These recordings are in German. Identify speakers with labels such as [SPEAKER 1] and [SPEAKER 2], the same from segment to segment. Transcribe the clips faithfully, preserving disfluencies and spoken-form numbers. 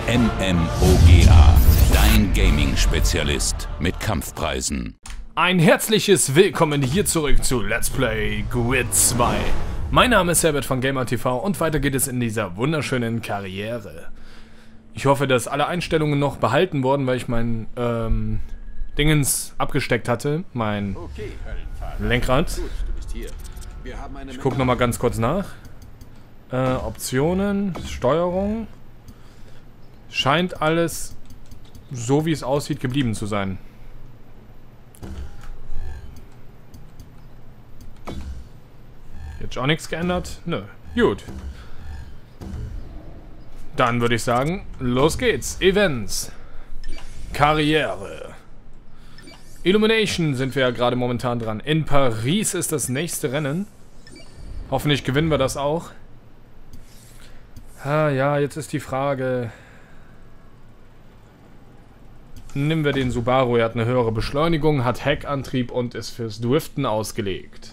[SPEAKER 1] MMOGA, dein Gaming-Spezialist mit Kampfpreisen.
[SPEAKER 2] Ein herzliches Willkommen hier zurück zu Let's Play Grid zwei. Mein Name ist Herbert von GamerTV und weiter geht es in dieser wunderschönen Karriere. Ich hoffe, dass alle Einstellungen noch behalten wurden, weil ich mein ähm, Dingens abgesteckt hatte, mein Lenkrad. Ich gucke nochmal ganz kurz nach. Äh, Optionen, Steuerung. Scheint alles so, wie es aussieht, geblieben zu sein. Jetzt auch nichts geändert? Nö. Gut. Dann würde ich sagen, los geht's. Events. Karriere. Illumination sind wir ja gerade momentan dran. In Paris ist das nächste Rennen. Hoffentlich gewinnen wir das auch. Ah ja, jetzt ist die Frage... Nehmen wir den Subaru, er hat eine höhere Beschleunigung, hat Heckantrieb und ist fürs Driften ausgelegt.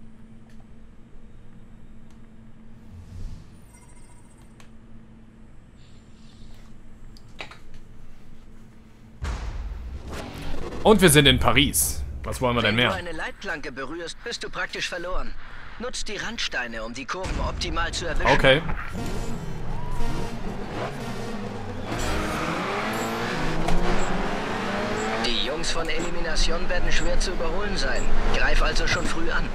[SPEAKER 2] Und wir sind in Paris. Was wollen wir denn mehr?
[SPEAKER 3] Wenn du eine Leitplanke berührst, bist du praktisch verloren. Nutzt die Randsteine, um die Kurven optimal zu erwischen.
[SPEAKER 2] Okay.
[SPEAKER 3] Die Jungs von Elimination werden schwer zu überholen sein. Greif also schon früh an.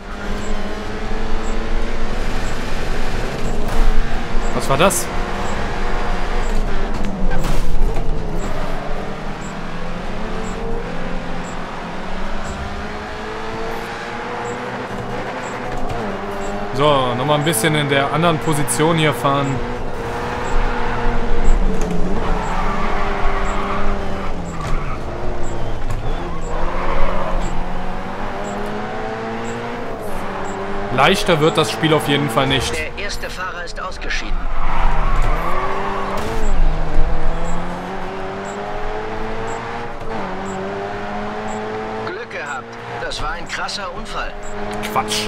[SPEAKER 2] Was war das? So, nochmal ein bisschen in der anderen Position hier fahren. Leichter wird das Spiel auf jeden Fall nicht.
[SPEAKER 3] Der erste Fahrer ist ausgeschieden. Glück gehabt. Das war ein krasser Unfall.
[SPEAKER 2] Quatsch.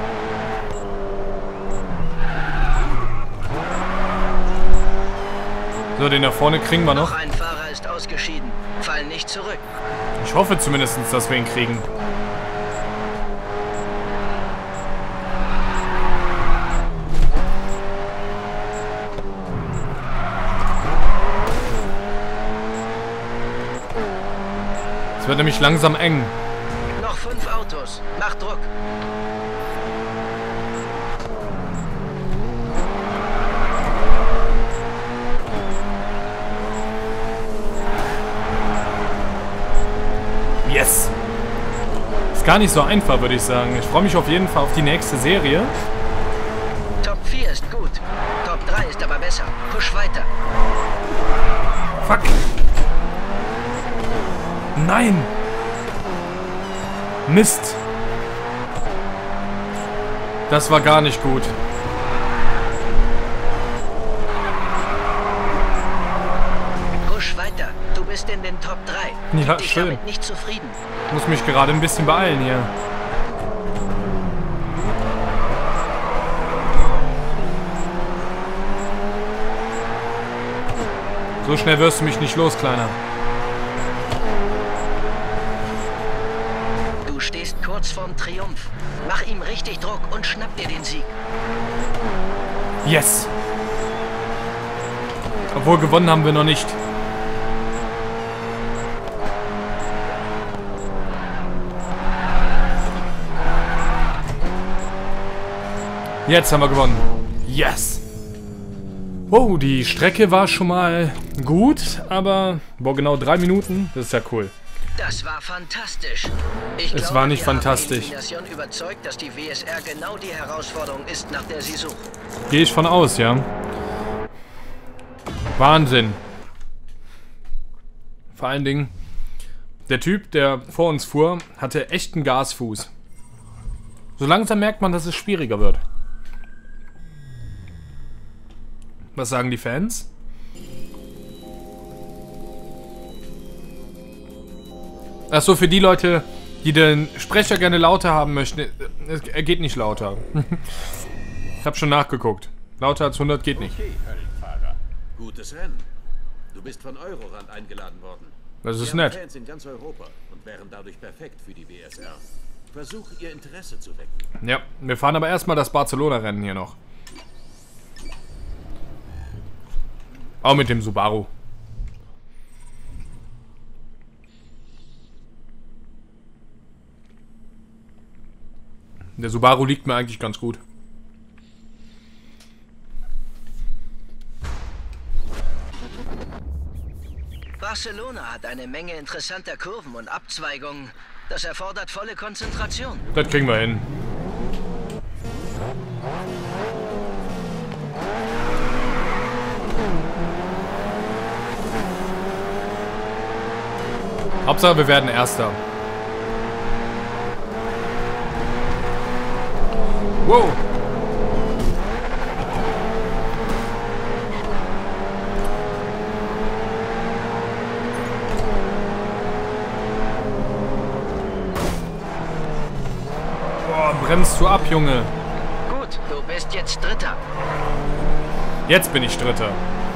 [SPEAKER 2] So, den da vorne kriegen wir noch.
[SPEAKER 3] Noch ein Fahrer ist ausgeschieden. Fall nicht zurück.
[SPEAKER 2] Ich hoffe zumindest, dass wir ihn kriegen. Es wird nämlich langsam eng.
[SPEAKER 3] Noch fünf Autos. Mach Druck.
[SPEAKER 2] Yes! Ist gar nicht so einfach, würde ich sagen. Ich freue mich auf jeden Fall auf die nächste Serie.
[SPEAKER 3] Top vier ist gut. Top drei ist aber besser. Push weiter.
[SPEAKER 2] Fuck! Nein! Mist! Das war gar nicht gut.
[SPEAKER 3] Push weiter. Du bist in den Top drei.
[SPEAKER 2] Ja,
[SPEAKER 3] Gib dich
[SPEAKER 2] schön.
[SPEAKER 3] damit nicht zufrieden.
[SPEAKER 2] Ich muss mich gerade ein bisschen beeilen hier. So schnell wirst du mich nicht los, Kleiner.
[SPEAKER 3] Du stehst kurz vorm Triumph. Mach ihm richtig Druck und schnapp dir den Sieg.
[SPEAKER 2] Yes! Obwohl gewonnen haben wir noch nicht. Jetzt haben wir gewonnen. Yes! Wow, die Strecke war schon mal gut, aber... Boah, genau drei Minuten. Das ist ja cool.
[SPEAKER 3] Das war fantastisch. Ich
[SPEAKER 2] Es
[SPEAKER 3] glaube,
[SPEAKER 2] war nicht
[SPEAKER 3] wir haben
[SPEAKER 2] fantastisch.
[SPEAKER 3] die Elimination überzeugt, dass die W S R genau die Herausforderung ist, nach der sie sucht.
[SPEAKER 2] Gehe ich von aus, ja. Wahnsinn. Vor allen Dingen, der Typ, der vor uns fuhr, hatte echt einen Gasfuß. So langsam merkt man, dass es schwieriger wird. Was sagen die Fans? Achso, für die Leute, die den Sprecher gerne lauter haben möchten. Er geht nicht lauter. Ich habe schon nachgeguckt. Lauter als hundert geht nicht.
[SPEAKER 4] Okay, Höllenfahrer. Gutes Rennen. Du bist von Eurorand eingeladen worden.
[SPEAKER 2] Das ist
[SPEAKER 4] Wir haben
[SPEAKER 2] nett.
[SPEAKER 4] Fans in ganz Europa und wären dadurch perfekt für die W S R. Versuch, ihr Interesse zu wecken.
[SPEAKER 2] Ja, wir fahren aber erstmal das Barcelona-Rennen hier noch. Auch mit dem Subaru. Der Subaru liegt mir eigentlich ganz gut.
[SPEAKER 3] Barcelona hat eine Menge interessanter Kurven und Abzweigungen. Das erfordert volle Konzentration.
[SPEAKER 2] Das kriegen wir hin. Hauptsache, wir werden Erster. Wow. Boah, bremst du ab, Junge.
[SPEAKER 3] Gut, du bist jetzt Dritter.
[SPEAKER 2] Jetzt bin ich Dritter.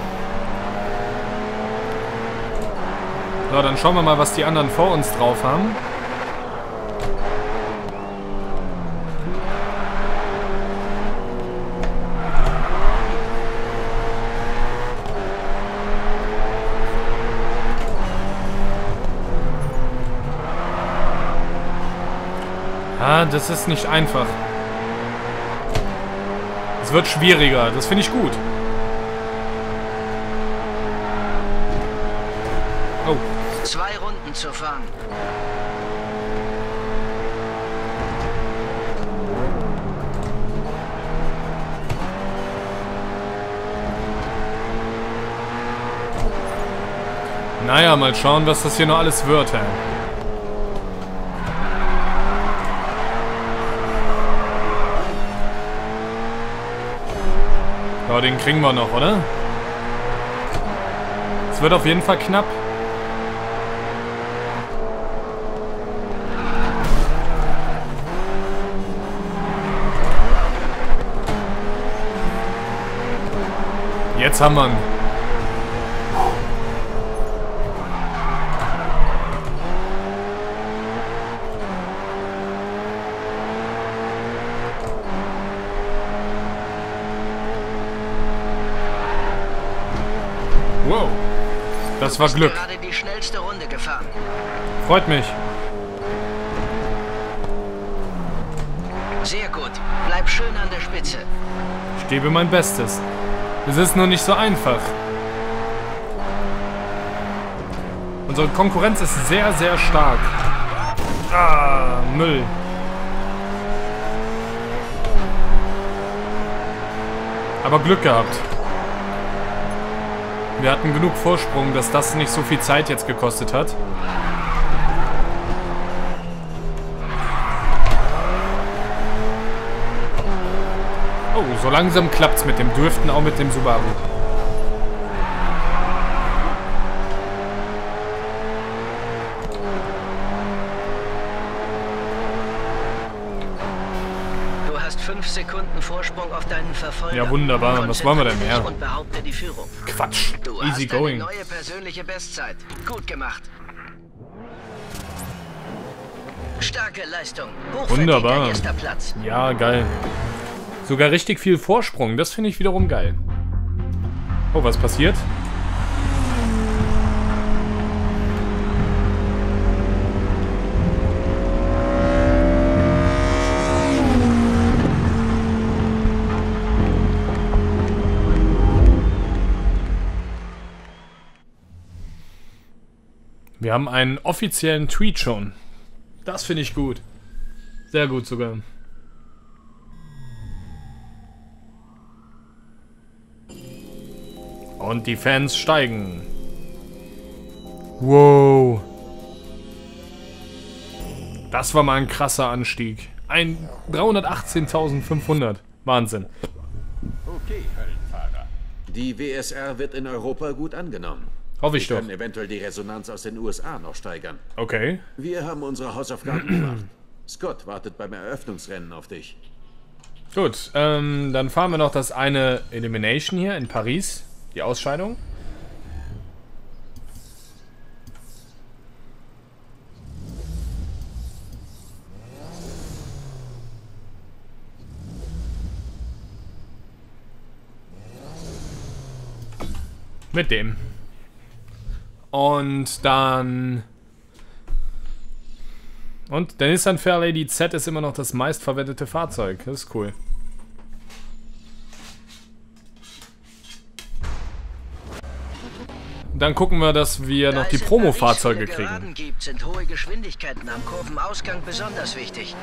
[SPEAKER 2] So, dann schauen wir mal, was die anderen vor uns drauf haben. Ah, das ist nicht einfach. Es wird schwieriger, das finde ich gut. Oh.
[SPEAKER 3] Zwei Runden zu fahren.
[SPEAKER 2] Naja, mal schauen, was das hier noch alles wird, ey. Ja, den kriegen wir noch, oder? Es wird auf jeden Fall knapp. Jetzt haben wir ihn. Wow. Das war Glück.
[SPEAKER 3] Gerade die schnellste Runde gefahren.
[SPEAKER 2] Freut mich.
[SPEAKER 3] Sehr gut. Bleib schön an der Spitze.
[SPEAKER 2] Ich gebe mein Bestes. Es ist nur nicht so einfach. Unsere Konkurrenz ist sehr, sehr stark. Ah, Müll. Aber Glück gehabt. Wir hatten genug Vorsprung, dass das nicht so viel Zeit jetzt gekostet hat. Oh, so langsam klappt's mit dem Driften, auch mit dem Subaru.
[SPEAKER 3] Du hast fünf Sekunden Vorsprung auf deinen Verfolger.
[SPEAKER 2] Ja, wunderbar. Was wollen wir denn mehr?
[SPEAKER 3] Und behaupte die Führung.
[SPEAKER 2] Quatsch.
[SPEAKER 3] Du
[SPEAKER 2] Easy
[SPEAKER 3] hast
[SPEAKER 2] going.
[SPEAKER 3] eine neue persönliche Bestzeit. Gut gemacht. Starke Leistung.
[SPEAKER 2] Wunderbar.
[SPEAKER 3] Erster Platz.
[SPEAKER 2] Ja, geil. Sogar richtig viel Vorsprung. Das finde ich wiederum geil. Oh, was passiert? Wir haben einen offiziellen Tweet schon. Das finde ich gut. Sehr gut sogar. Und die Fans steigen. Wow. Das war mal ein krasser Anstieg. Ein dreihundertachtzehntausendfünfhundert. Wahnsinn.
[SPEAKER 4] Okay, Höllenfahrer. Die W S R wird in Europa gut angenommen.
[SPEAKER 2] Hoffe ich
[SPEAKER 4] Wir
[SPEAKER 2] doch.
[SPEAKER 4] können eventuell die Resonanz aus den U S A noch steigern.
[SPEAKER 2] Okay.
[SPEAKER 4] Wir haben unsere Hausaufgaben gemacht. Scott wartet beim Eröffnungsrennen auf dich.
[SPEAKER 2] Gut, ähm, dann fahren wir noch das eine Elimination hier in Paris. Die Ausscheidung. Mit dem. Und dann... Und der Nissan Fairlady Z ist immer noch das meistverwendete Fahrzeug. Das ist cool. Dann gucken wir, dass wir noch die Promo-Fahrzeuge kriegen.
[SPEAKER 3] Gibt, sind hohe Geschwindigkeiten am Kurvenausgang besonders wichtig.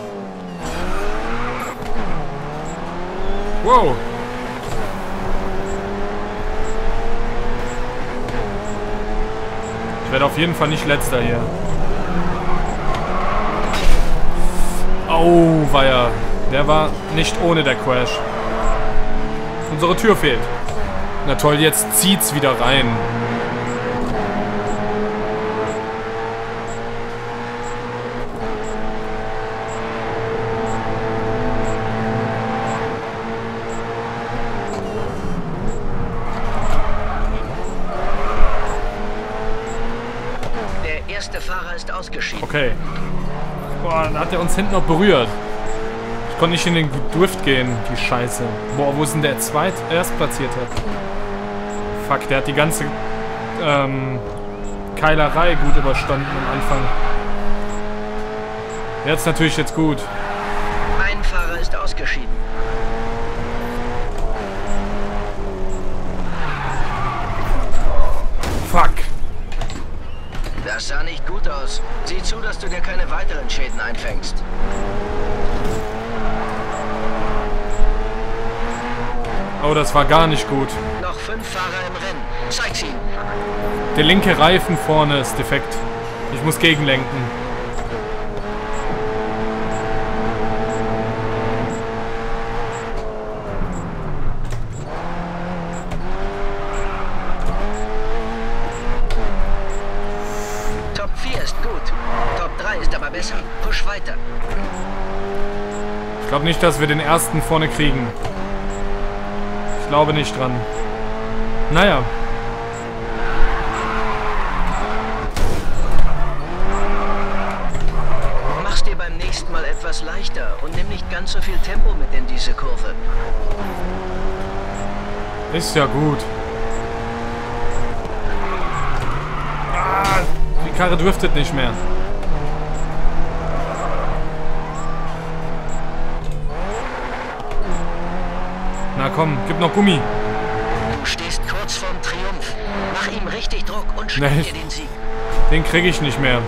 [SPEAKER 2] Wow. Ich werde auf jeden Fall nicht letzter hier. Oh, war ja. Der war nicht ohne der Crash. Unsere Tür fehlt. Na toll, jetzt zieht's wieder rein.
[SPEAKER 3] Der erste Fahrer ist ausgeschieden.
[SPEAKER 2] Okay. Boah, dann hat er uns hinten noch berührt. Ich konnte nicht in den Drift gehen, die Scheiße. Boah, wo ist denn der zweit Erstplatzierte? Fuck, der hat die ganze ähm, Keilerei gut überstanden am Anfang. Jetzt natürlich jetzt gut.
[SPEAKER 3] Ein Fahrer ist ausgeschieden.
[SPEAKER 2] Fuck.
[SPEAKER 3] Das sah nicht gut aus. Sieh zu, dass du dir keine weiteren Schäden einfängst.
[SPEAKER 2] Oh, das war gar nicht gut.
[SPEAKER 3] Noch fünf Fahrer im Rennen. Zeig's ihm.
[SPEAKER 2] Der linke Reifen vorne ist defekt. Ich muss gegenlenken.
[SPEAKER 3] Top vier ist gut. Top drei ist aber besser. Push weiter.
[SPEAKER 2] Ich glaube nicht, dass wir den ersten vorne kriegen. Ich glaube nicht dran. Naja.
[SPEAKER 3] Mach's dir beim nächsten Mal etwas leichter und nimm nicht ganz so viel Tempo mit in diese Kurve.
[SPEAKER 2] Ist ja gut. Ah, die Karre driftet nicht mehr. Na komm, gib noch Gummi.
[SPEAKER 3] Du stehst kurz vorm Triumph. Mach ihm richtig Druck und schnapp
[SPEAKER 2] Nee.
[SPEAKER 3] dir den Sieg.
[SPEAKER 2] Den kriege ich nicht mehr.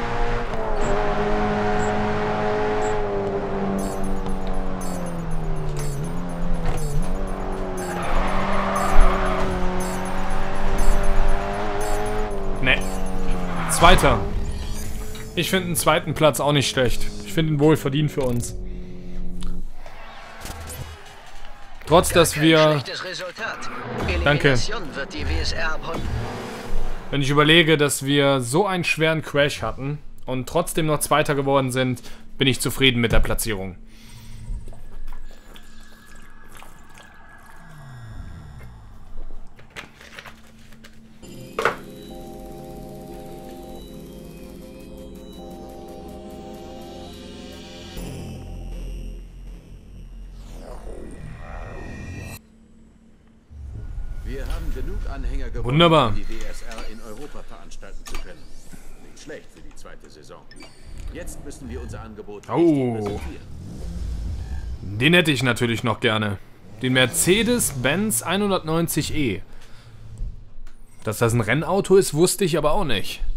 [SPEAKER 2] Nee. Zweiter. Ich finde einen zweiten Platz auch nicht schlecht. Ich finde ihn wohl verdient für uns. Trotz, dass
[SPEAKER 3] Kein
[SPEAKER 2] wir...
[SPEAKER 3] schlechtes Resultat.
[SPEAKER 2] Danke.
[SPEAKER 3] Elimination wird die W S R abholen.
[SPEAKER 2] Wenn ich überlege, dass wir so einen schweren Crash hatten und trotzdem noch Zweiter geworden sind, bin ich zufrieden mit der Platzierung.
[SPEAKER 4] Wir haben genug Anhänger gewonnen,
[SPEAKER 2] Wunderbar.
[SPEAKER 4] um die W S R in Europa veranstalten zu können. Nicht schlecht für die zweite Saison. Jetzt müssen wir unser Angebot
[SPEAKER 2] Oh.
[SPEAKER 4] richtig präsentieren.
[SPEAKER 2] Den hätte ich natürlich noch gerne. Den Mercedes-Benz hundertneunzig E. Dass das ein Rennauto ist, wusste ich aber auch nicht.